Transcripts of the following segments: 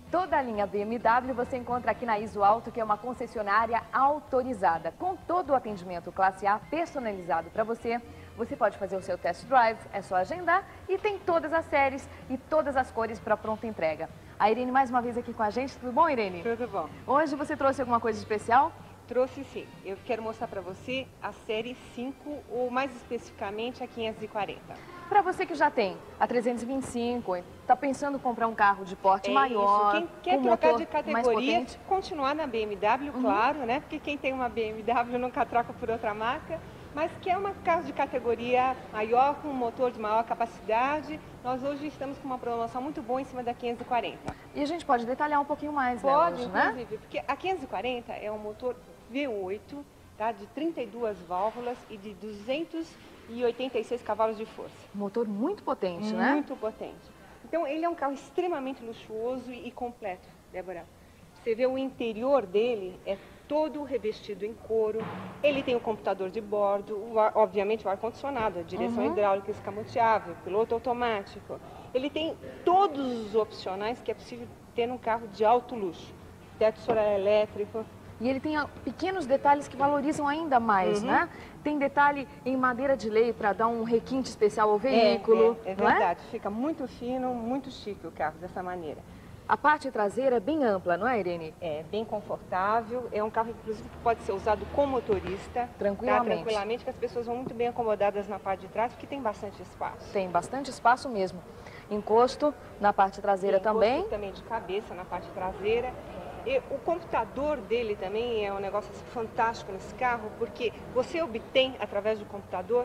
Toda a linha BMW você encontra aqui na Iso Auto, que é uma concessionária autorizada. Com todo o atendimento classe A personalizado para você, você pode fazer o seu test drive, é só agendar e tem todas as séries e todas as cores para pronta entrega. A Irene mais uma vez aqui com a gente, tudo bom, Irene? Tudo bom. Hoje você trouxe alguma coisa especial? Trouxe sim. Eu quero mostrar para você a série 5, ou mais especificamente a 540. Para você que já tem a 325, está pensando em comprar um carro de porte maior, quem quer com trocar motor de mais categoria, potente. continuar na BMW, claro, né? Porque quem tem uma BMW nunca troca por outra marca. Mas quer um carro de categoria maior, com um motor de maior capacidade, nós hoje estamos com uma promoção muito boa em cima da 540. E a gente pode detalhar um pouquinho mais, Pode, hoje, né? inclusive, porque a 540 é um motor V8, tá, de 32 válvulas e de 286 cavalos de força. Motor muito potente, né? Muito potente. Então, ele é um carro extremamente luxuoso e completo, Débora. Você vê o interior dele, é todo revestido em couro. Ele tem o computador de bordo, obviamente o ar-condicionado, a direção hidráulica escamoteável, piloto automático. Ele tem todos os opcionais que é possível ter num carro de alto luxo. Teto solar elétrico. E ele tem pequenos detalhes que valorizam ainda mais, né? Tem detalhe em madeira de lei para dar um requinte especial ao veículo. É não verdade, fica muito fino, muito chique o carro dessa maneira. A parte traseira é bem ampla, não é, Irene? É bem confortável, é um carro inclusive que pode ser usado com motorista. Tranquilamente. Tá? Tranquilamente, que as pessoas vão muito bem acomodadas na parte de trás, porque tem bastante espaço. Tem bastante espaço mesmo. Encosto na parte traseira também. Encosto também de cabeça na parte traseira. E o computador dele também é um negócio assim, fantástico nesse carro, porque você obtém, através do computador,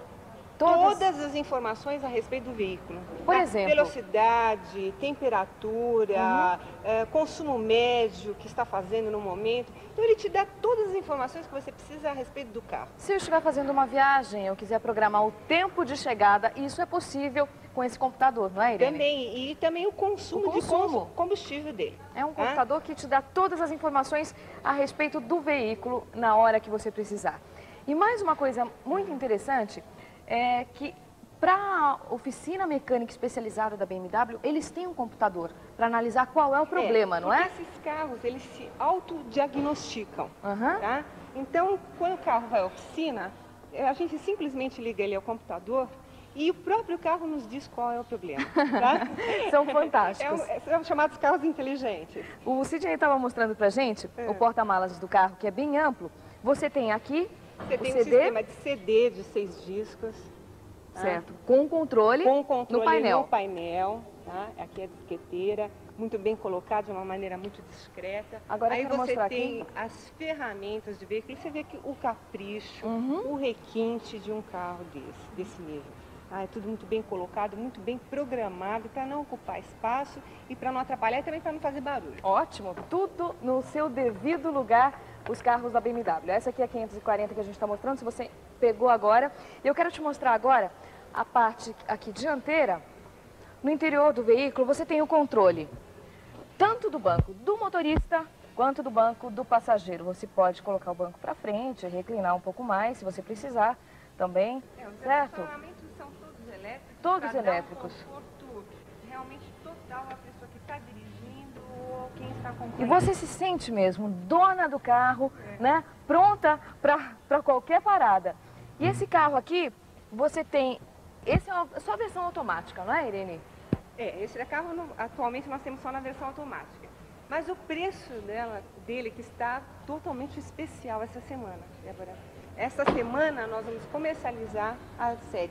todas as informações a respeito do veículo. Por exemplo? Velocidade, temperatura, consumo médio que está fazendo no momento. Então ele te dá todas as informações que você precisa a respeito do carro. Se eu estiver fazendo uma viagem, eu quiser programar o tempo de chegada, isso é possível com esse computador, não é, Irene? Também, e também o consumo de combustível dele. É um computador que te dá todas as informações a respeito do veículo na hora que você precisar. E mais uma coisa muito interessante é que para a oficina mecânica especializada da BMW, eles têm um computador para analisar qual é o problema, não é? Esses carros, eles se autodiagnosticam, tá? Então, quando o carro vai à oficina, a gente simplesmente liga ele ao computador e o próprio carro nos diz qual é o problema, tá? São fantásticos. São chamados carros inteligentes. O Sidney estava mostrando para gente o porta-malas do carro, que é bem amplo. Você tem aqui Você tem um CD, sistema de CD de 6 discos. certo, com controle, no painel, tá? Aqui é a disqueteira, muito bem colocado, de uma maneira muito discreta. Agora aí quero você mostrar tem aqui as ferramentas de veículo, você vê que o capricho, o requinte de um carro desse nível. É tudo muito bem colocado, muito bem programado para não ocupar espaço e para não atrapalhar e também para não fazer barulho. Ótimo, tudo no seu devido lugar, os carros da BMW. Essa aqui é a 540 que a gente está mostrando, se você pegou agora. Eu quero te mostrar agora a parte aqui dianteira. No interior do veículo você tem o controle, tanto do banco do motorista quanto do banco do passageiro. Você pode colocar o banco para frente, reclinar um pouco mais, se você precisar também, certo? Os estacionamentos são todos elétricos. Todos elétricos. Um conforto realmente total à pessoa que está dirigindo ou quem está acompanhando. E você se sente mesmo dona do carro, né? Pronta para qualquer parada. E esse carro aqui, você tem... Essa é a sua versão automática, não é, Irene? Esse carro atualmente nós temos só na versão automática. Mas o preço dele que está totalmente especial essa semana, Débora. Essa semana nós vamos comercializar a série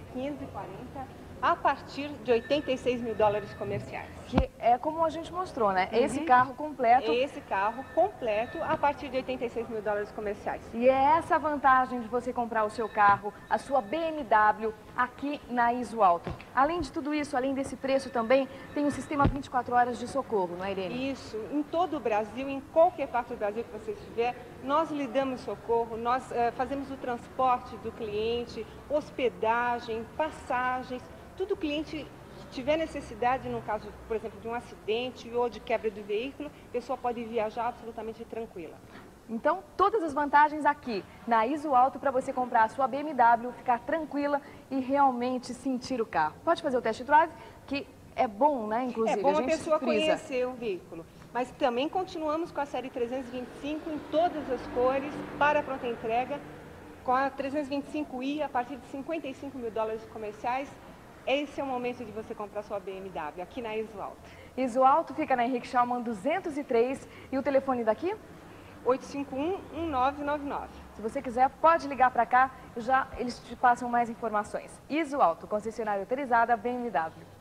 540 a partir de $86 mil comerciais. Que é como a gente mostrou, né? Esse carro completo. Esse carro completo a partir de $86 mil comerciais. E é essa a vantagem de você comprar o seu carro, a sua BMW, aqui na Iso Auto. Além de tudo isso, além desse preço também, tem um sistema 24 horas de socorro, não é, Irene? Isso. Em todo o Brasil, em qualquer parte do Brasil que você estiver, nós lhe damos socorro, nós fazemos o transporte do cliente, hospedagem, passagens, tudo o cliente que tiver necessidade, no caso, por exemplo, de um acidente ou de quebra do veículo, a pessoa pode viajar absolutamente tranquila. Então, todas as vantagens aqui na Iso Auto para você comprar a sua BMW, ficar tranquila e realmente sentir o carro. Pode fazer o test drive, que é bom, né? Inclusive, é bom a gente pessoa frisa. conhecer o veículo. Mas também continuamos com a série 325 em todas as cores, para pronta entrega, com a 325i a partir de $55 mil comerciais. Esse é o momento de você comprar sua BMW, aqui na Iso Alto. Iso Alto fica na Henrique Schaumann 203 e o telefone daqui? 851-1999. Se você quiser, pode ligar para cá e já eles te passam mais informações. Iso Alto, concessionária autorizada BMW.